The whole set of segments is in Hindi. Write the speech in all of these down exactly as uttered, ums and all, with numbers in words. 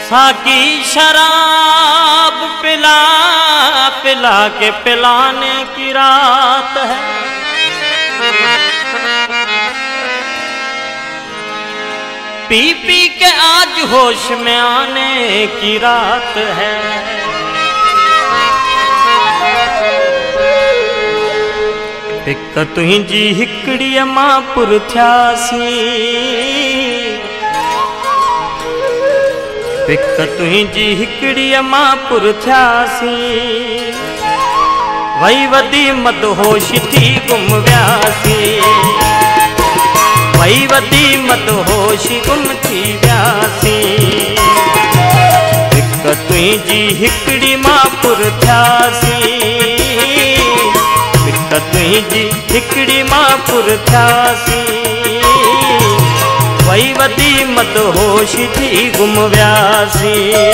साकी शराब पिला पिला के पिलाने की रात है। पी पी के आज होश में आने की रात है। पिक तुंहिंजी हिकड़ी मां पुरथियासी, पिक तुंहिंजी हिकड़ी मां पुरथियासी, वई वदी मदहोश थी गुम वियासी, वई वदी मदहोश गुम थी वियासी। पिक तुंहिंजी हिकड़ी मां पुरथियासी, पिक तुंहिंजी हिकड़ी मां पुरथियासी, वई वदी मदहोश थी गुम वियासी,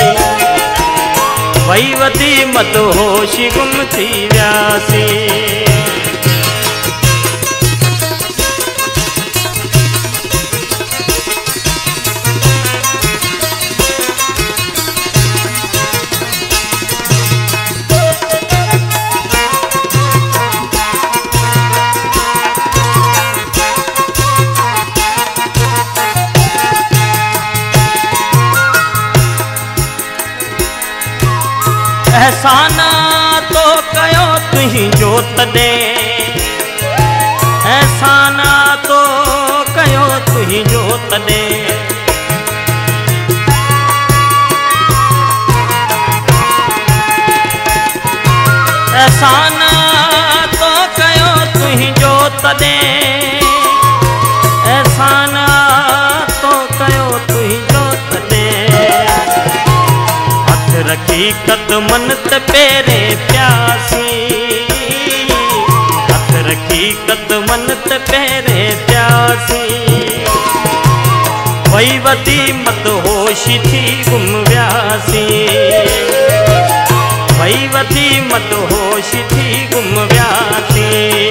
वई वदी मदहोश गुम थी वियासी। एहसाना तो कयो तुंहिंजो तॾे, एहसाना तो कयो तुंहिंजो तॾे, एहसाना तो कयो तुंहिंजो तॾे, एहसाना तो कयो तुंहिंजो तॾे। रखी कदमन ते पेरे प्यासी, हथ रखी कदमन ते पेरे प्यासी, वई वदी मदहोश थी गुम वियासी, वई वदी मदहोश थी गुम वियासी।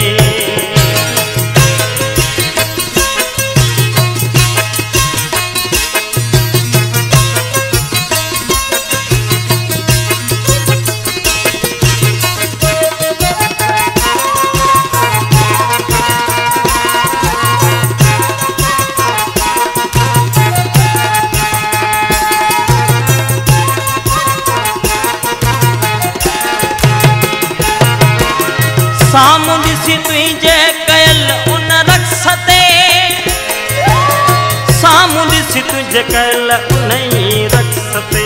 साम्हूं ॾिसी तुंहिंजे कयल उन रक्स ते, साम्हूं ॾिसी तुंहिंजे कयल उन ई रक्स ते,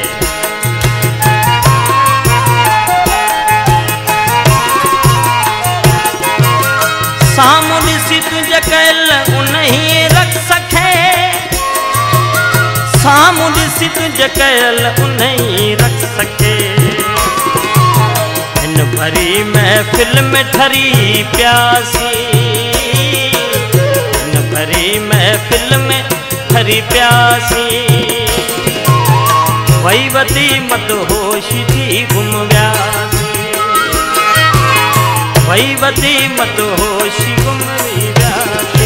साम्हूं ॾिसी तुंहिंजे कयल उन ई रक्स खे, साम्हूं ॾिसी तुंहिंजे कयल उन ई रक्स खे। इन भरी महफिल में ठरी प्यासी, इन भरी महफिल में ठरी प्यासी, वई वदी मदहोश थी गुम वियासी, वई वदी मदहोश गुम वियासी।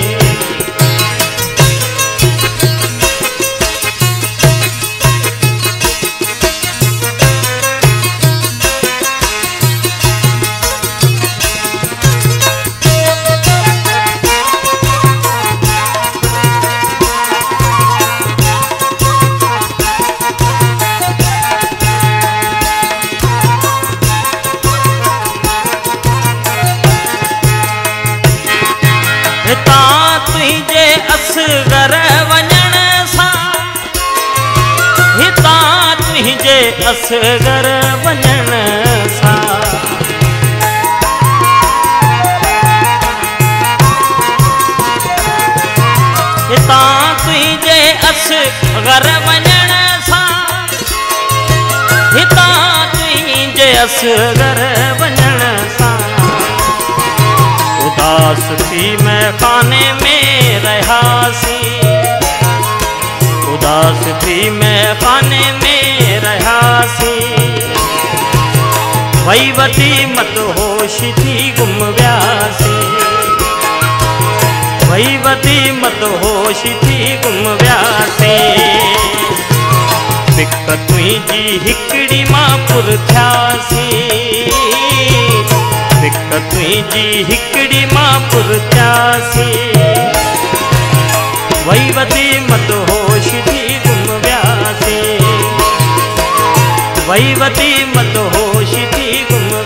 हितां तुंहिंजे असगर वञण सां, हितां तुंहिंजे असगर वञण सां, हितां तुंहिंजे असगर वञण सां, हितां तुंहिंजे असगर वञण सां। उदास थी मैं खाने में रहासी, उदास थी मैं खाने में रहासी, वई वदी मदहोश थी गुम वियासी, वई वदी मदहोश थी गुम वियासी। तुई जी हिकड़ी मां पुर थियासी हिक तुई जी हिकड़ी मां पुर थियासी वही वती मत होश थी गुम व्यासी वही वती मत होश थी गुम